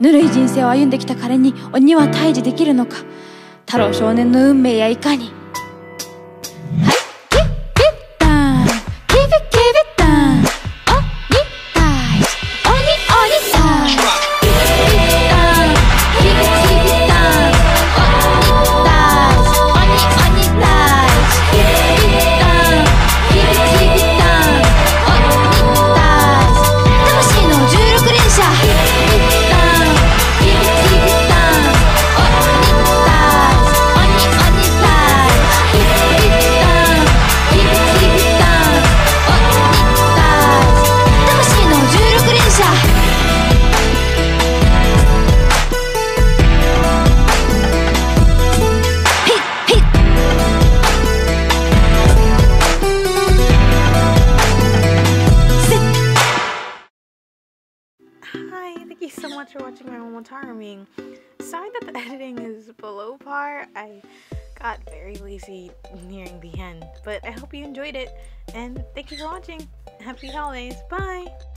ぬるい人生を歩んできた彼に鬼は退治できるのか。太郎少年の運命やいかに。 Hi, thank you so much for watching my Momotaro Meme. Sorry that the editing is below par. I got very lazy nearing the end, but I hope you enjoyed it, and thank you for watching. Happy holidays. Bye!